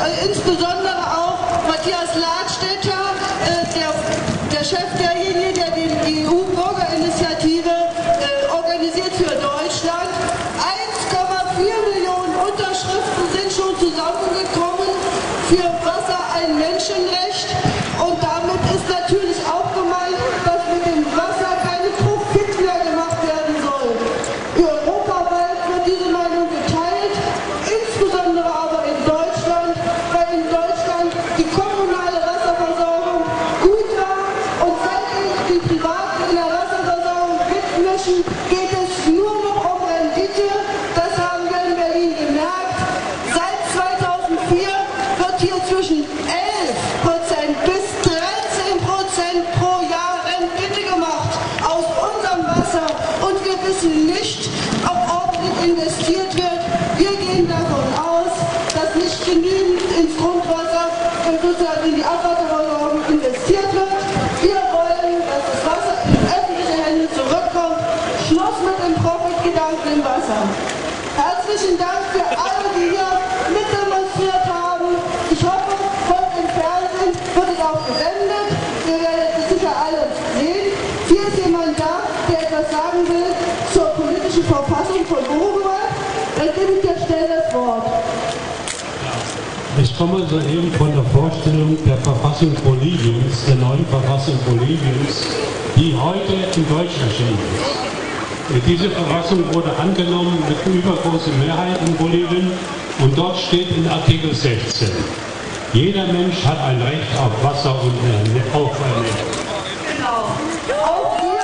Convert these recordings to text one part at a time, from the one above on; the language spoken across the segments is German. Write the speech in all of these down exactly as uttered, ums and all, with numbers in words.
äh, insbesondere auch Matthias Ladstätter, äh, der, der Chef derjenige, der die E U-Bürgerinitiative äh, organisiert für Deutschland. eins Komma vier Millionen Unterschriften sind schon zusammengekommen für Wasser ein Menschenrecht, und damit ist natürlich auch gemeint, dass mit dem Wasser keine Profit mehr gemacht werden soll. Europaweit wird diese Meinung geteilt, insbesondere aber in Deutschland, weil in Deutschland die kommunale Wasserversorgung gut war, und seit sich die Privaten in der Wasserversorgung mitmischen, geht es nur noch um Rendite. Das haben wir in Berlin gemerkt. Seit zweitausendvier wird hier zwischen elf Prozent bis dreizehn Prozent pro Jahr Rendite gemacht aus unserem Wasser, und wir wissen nicht, ob ordentlich investiert wird. Wir gehen davon aus, dass nicht genügend ins Grundwasser und sozusagen in die Abwasserversorgung investiert wird. Wir wollen, dass das Wasser in öffentliche Hände zurückkommt. Schluss mit dem Profitgedanken im Wasser. Herzlichen Dank für alle, die hier mitdemonstriert haben. Ich hoffe, von dem Fernsehen wird es auch gesendet. Wir werden es sicher alle sehen. Hier ist jemand da, der etwas sagen will zur politischen Verfassung von Uruguay. Dann gebe ich dir schnell das Wort. Ich komme soeben von der Vorstellung der Verfassung Boliviens, der neuen Verfassung Boliviens, die heute in Deutsch erschienen ist. Diese Verfassung wurde angenommen mit übergroßer Mehrheit in Bolivien, und dort steht in Artikel sechzehn, jeder Mensch hat ein Recht auf Wasser und auf Ernährung. Genau. Auch hier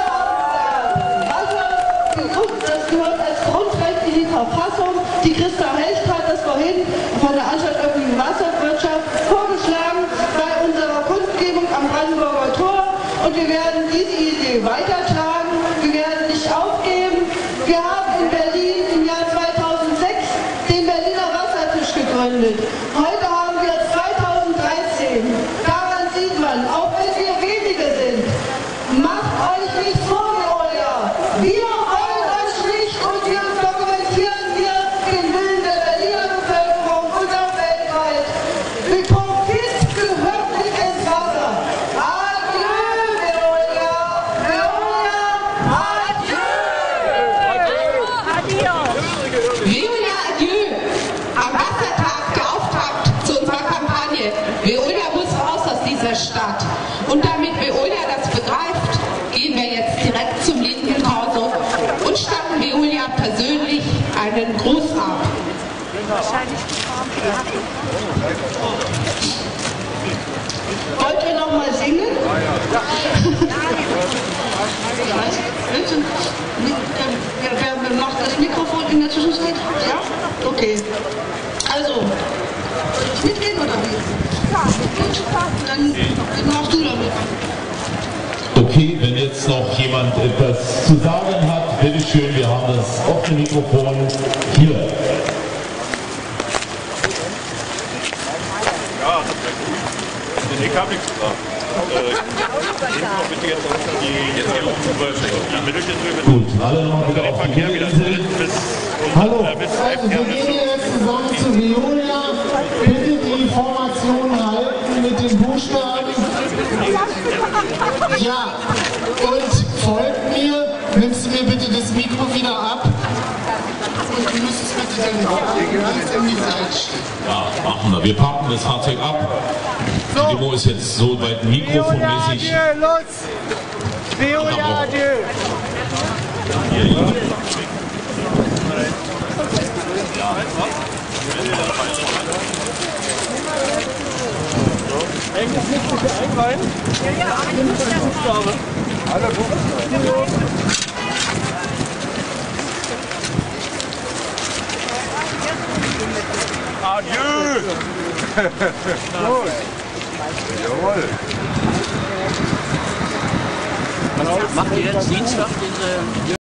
Wasser, das gehört als Grundrecht in die Verfassung. Die Christa Hecht hat das vorhin von der Anstalt öffentliche Wasserwirtschaft vorgeschlagen bei unserer Kundgebung am Brandenburger Tor, und wir werden diese Idee weitertragen. Wir werden nicht aufgeben. Wir haben in Berlin im Jahr zweitausendsechs den Berliner Wassertisch gegründet. Heute haben wir zweitausenddreizehn. Daran sieht man, auch wenn wir wenige sind, macht euch nicht vor, Veolia. Wir wollen euch nicht, und wir dokumentieren hier den Willen der Berliner Bevölkerung und auch weltweit. Mit Profit gehört nicht ins Wasser. Adieu, Veolia. Veolia, adieu. Veolia, adieu! Am Wassertag, der Auftakt zu unserer Kampagne. Veolia muss raus aus dieser Stadt. Und damit Veolia das begreift, gehen wir jetzt direkt zum linken Torso und statten Veolia persönlich einen Gruß ab. Wollt ihr noch mal singen? Wer, wer macht das Mikrofon in der Zwischenzeit? Ja? Okay. Also, soll ich mitgehen oder wie? Gut, dann, dann machst du damit. Okay, wenn jetzt noch jemand etwas zu sagen hat, bitteschön, wir haben das offene Mikrofon hier. Ja, ich habe nichts gesagt. Gut, alle noch bitte auf die Insel. Hallo, also wir gehen jetzt zusammen zu Veolia. Bitte die Formation halten mit den Buchstaben. Ja, und folgt mir. Nimmst du mir bitte das Mikro wieder ab? Und du müsstest bitte den ganz in die Seite stellen. Ja, machen wir. Wir parken das Fahrzeug ab. Die Demo ist jetzt so weit mikrofonmäßig. Veolia, adieu! Hängt das nicht bitte ein rein? Ja, ja. Alle Buchstaben. Adieu! Gut. Jawohl. Macht ihr jetzt Dienstag diese...